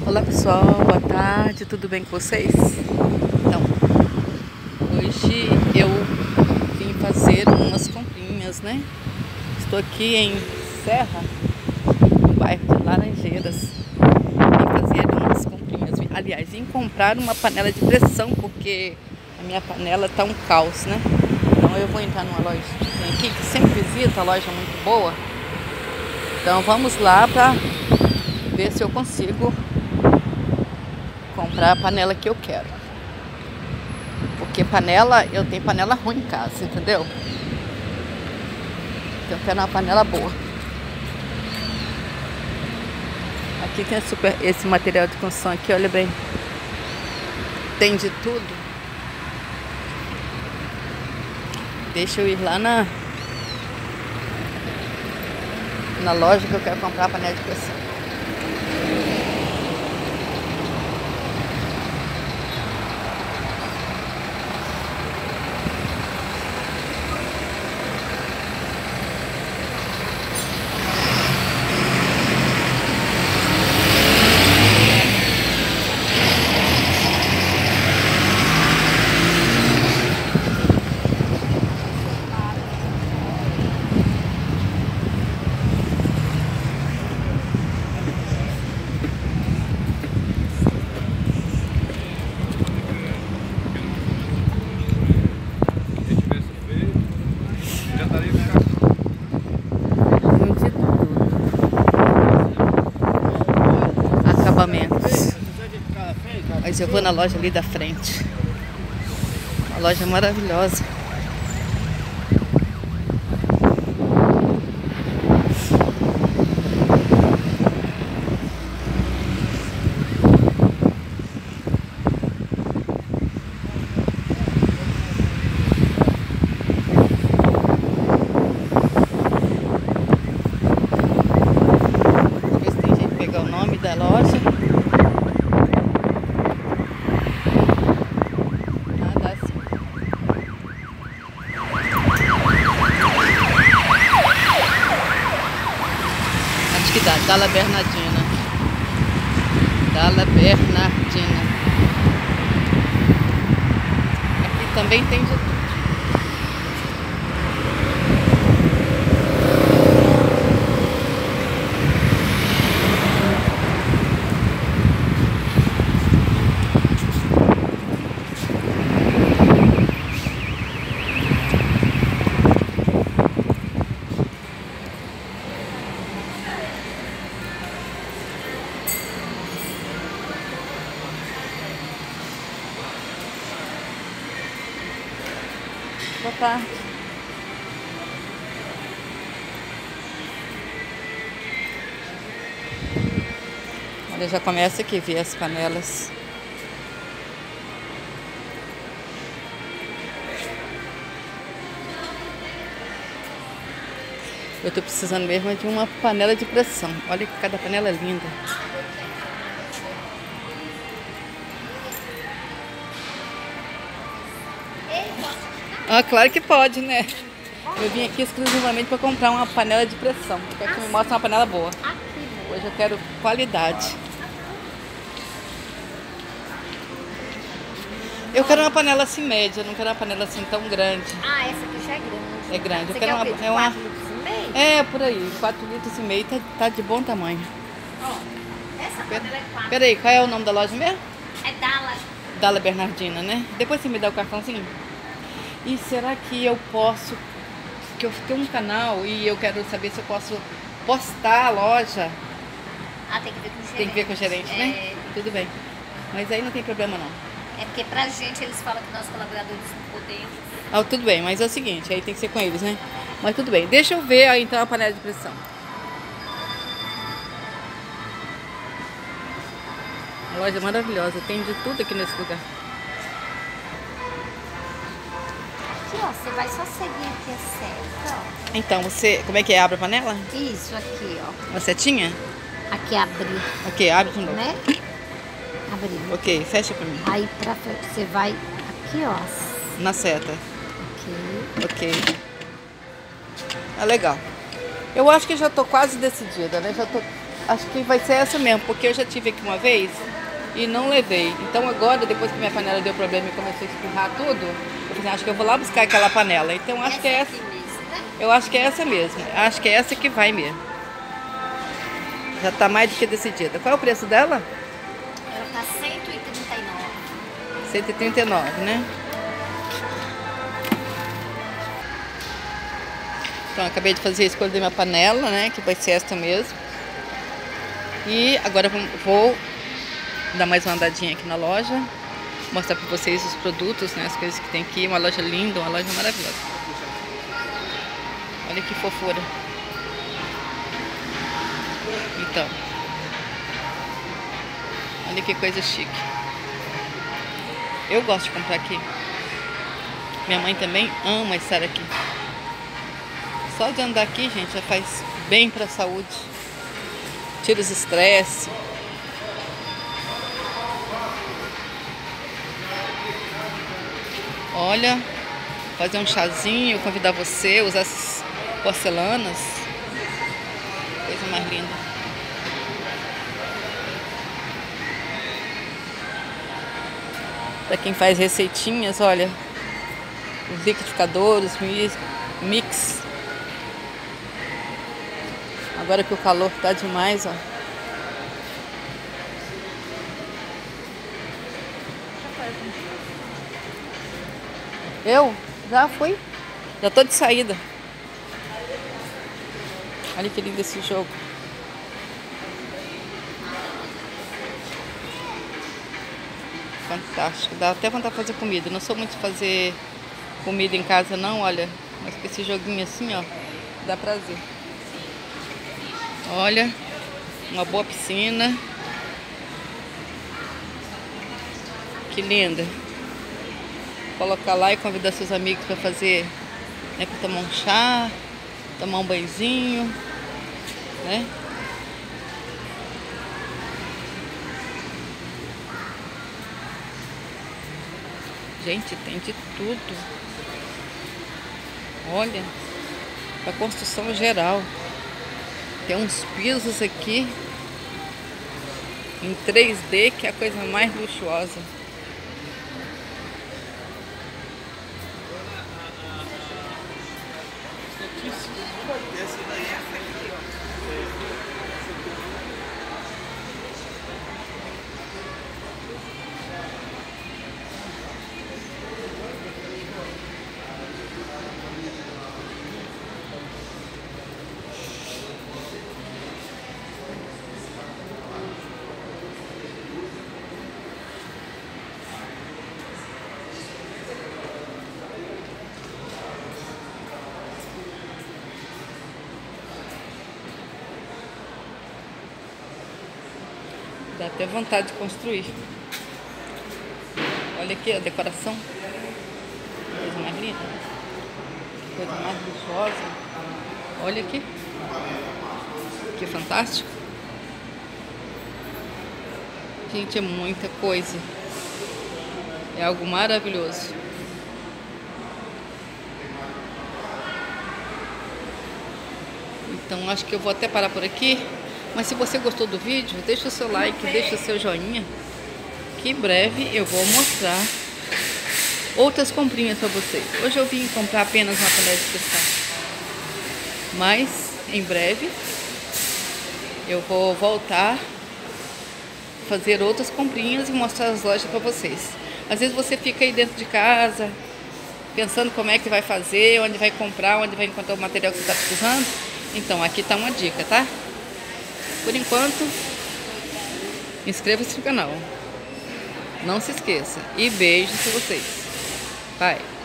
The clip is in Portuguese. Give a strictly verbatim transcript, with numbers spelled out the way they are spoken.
Olá pessoal, boa tarde, tudo bem com vocês? Então, hoje eu vim fazer umas comprinhas, né? Estou aqui em Serra, no bairro de Laranjeiras. Vim fazer umas comprinhas, aliás, vim comprar uma panela de pressão, porque a minha panela tá um caos, né? Então eu vou entrar numa loja aqui, que sempre visito, a loja muito boa. Então vamos lá para ver se eu consigo comprar a panela que eu quero. Porque panela, eu tenho panela ruim em casa, entendeu? Então eu quero uma panela boa. Aqui tem super, esse material de construção aqui, olha bem. Tem de tudo. Deixa eu ir lá na na loja que eu quero comprar a panela de pressão. Mas eu vou na loja ali da frente. Uma loja maravilhosa. Ver se tem jeito de pegar o nome da loja. Que dá, Dalla Bernardina. Dalla Bernardina. Aqui também tem de tudo. Boa tarde. Olha, já começa aqui a ver as panelas. Eu tô precisando mesmo de uma panela de pressão. Olha que cada panela é linda. Ah, claro que pode, né? Eu vim aqui exclusivamente para comprar uma panela de pressão. Eu quero que me mostre uma panela boa. Hoje eu quero qualidade. Eu quero uma panela assim média, não quero uma panela assim tão grande. Ah, essa aqui já é grande. É grande. Você Eu quero uma, quer é uma. quatro litros e meio? É, por aí. quatro litros e meio tá, tá de bom tamanho. Ó, essa panela é quatro. Peraí, qual é o nome da loja mesmo? É Dalla. Dalla Bernardina, né? Depois você me dá o cartãozinho? E será que eu posso, que eu tenho um canal e eu quero saber se eu posso postar a loja? Ah, tem que ver com o gerente. Tem que ver com o gerente, é... né? Tudo bem. Mas aí não tem problema não. É porque pra gente eles falam que nós colaboradores não podemos. Ah, tudo bem, mas é o seguinte, aí tem que ser com eles, né? Mas tudo bem. Deixa eu ver aí então a panela de pressão. Uma loja maravilhosa, tem de tudo aqui nesse lugar. Aqui, ó, você vai só seguir aqui a seta, ó. Então, você, como é que é? Abre a panela? Isso, aqui, ó. Uma setinha? Aqui abrir, Ok, abre de novo. né? Abrir. Ok, fecha pra mim. Aí pra frente, você vai aqui, ó. Na seta. Aqui. Ok. Ah, legal. Eu acho que já tô quase decidida, né? Já tô acho que vai ser essa mesmo, porque eu já tive aqui uma vez e não levei. Então agora, depois que minha panela deu problema e começou a espirrar tudo, eu falei, acho que eu vou lá buscar aquela panela. Então acho que é essa. Eu acho que é essa mesmo. Acho que é essa que vai mesmo. Já tá mais do que decidida. Qual é o preço dela? Ela tá cento e trinta e nove. cento e trinta e nove, né? Então, acabei de fazer a escolha da minha panela, né? Que vai ser esta mesmo. E agora vou dar mais uma andadinha aqui na loja. Mostrar pra vocês os produtos, né? As coisas que tem aqui. Uma loja linda, uma loja maravilhosa. Olha que fofura. Então. Olha que coisa chique. Eu gosto de comprar aqui. Minha mãe também ama estar aqui. Só de andar aqui, gente, já faz bem para a saúde. Tira os estresse. Olha, fazer um chazinho, convidar você, usar essas porcelanas. Coisa mais linda. Para quem faz receitinhas, olha, os liquidificadores, mix. Agora que o calor tá demais, ó. Eu? Já fui. Já tô de saída. Olha que lindo esse jogo. Fantástico. Dá até vontade de fazer comida. Não sou muito de fazer comida em casa não, olha. Mas com esse joguinho assim, ó, dá prazer. Olha, uma boa piscina. Que linda. Colocar lá e convidar seus amigos para fazer, né, para tomar um chá, tomar um banhozinho, né? Gente, tem de tudo. Olha, para construção geral. Tem uns pisos aqui em três D que é a coisa mais luxuosa. Dá até vontade de construir. Olha aqui a decoração. Coisa mais linda. Coisa mais luxuosa. Olha aqui. Que fantástico. Gente, é muita coisa. É algo maravilhoso. Então acho que eu vou até parar por aqui. Mas se você gostou do vídeo, deixa o seu like, deixa o seu joinha, que em breve eu vou mostrar outras comprinhas para vocês. Hoje eu vim comprar apenas uma panela de pressão, mas em breve eu vou voltar a fazer outras comprinhas e mostrar as lojas para vocês. Às vezes você fica aí dentro de casa pensando como é que vai fazer, onde vai comprar, onde vai encontrar o material que você está precisando. Então aqui está uma dica, tá? Por enquanto, inscreva-se no canal. Não se esqueça. E beijos para vocês. Bye.